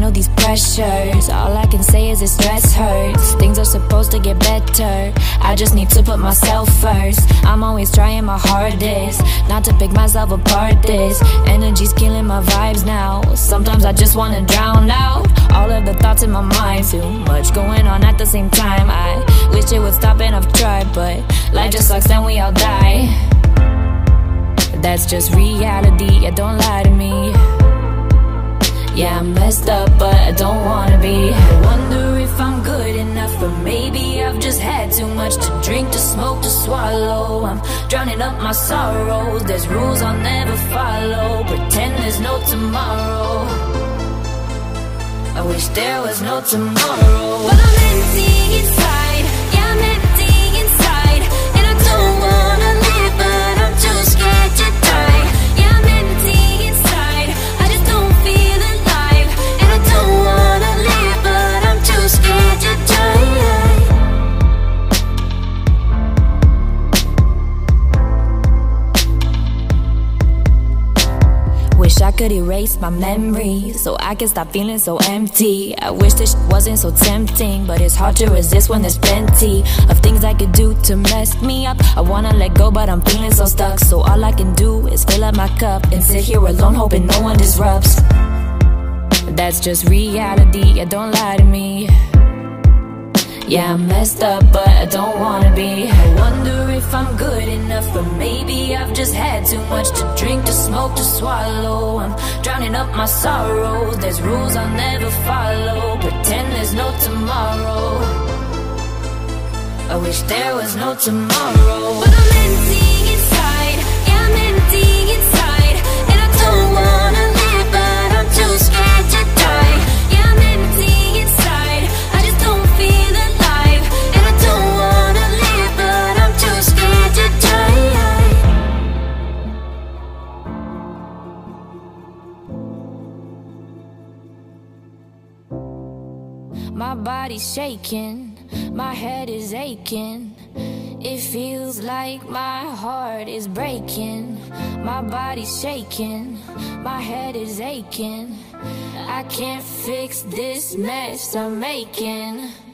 handle these pressures. All I can say is this stress hurts. Things are supposed to get better, I just need to put myself first. I'm always trying my hardest not to pick myself apart. This energy's killing my vibes now. Sometimes I just wanna drown out all of the thoughts in my mind. Too much going on at the same time. I wish it would stop and I've tried, but life just sucks and we all die. That's just reality, yeah, don't lie to me. Yeah, I'm messed up, but I don't wanna be. I wonder if I'm good enough, or maybe I've just had too much to drink, to smoke, to swallow. I'm drowning up my sorrows. There's rules I'll never follow. Pretend there's no tomorrow. I wish there was no tomorrow. But I'm empty inside. Yeah, I'm empty inside. And I don't wanna live, but I'm too scared to die. Yeah, I'm empty inside. I just don't feel alive. And I don't wanna live, but I'm too scared to die. Wish I could erase my memories so I can stop feeling so empty. I wish this wasn't so tempting, but it's hard to resist when there's plenty of things I could do to mess me up. I wanna let go, but I'm feeling so stuck. So all I can do is fill up my cup and sit here alone, hoping no one disrupts. That's just reality, yeah, don't lie to me. Yeah, I'm messed up, but I don't wanna be. I wonder if I'm good enough, or maybe I've just had too much to drink, to smoke, to swallow. I'm drowning up my sorrows. There's rules I'll never follow. Pretend there's no tomorrow. I wish there was no tomorrow. But I'm empty inside. Yeah, I'm empty inside. And I don't wanna live, but I'm too scared to die. Yeah, I'm empty inside. I just don't feel alive. And I don't wanna live, but I'm too scared to die. My body's shaking, my head is aching. It feels like my heart is breaking. My body's shaking, my head is aching. I can't fix this mess I'm making.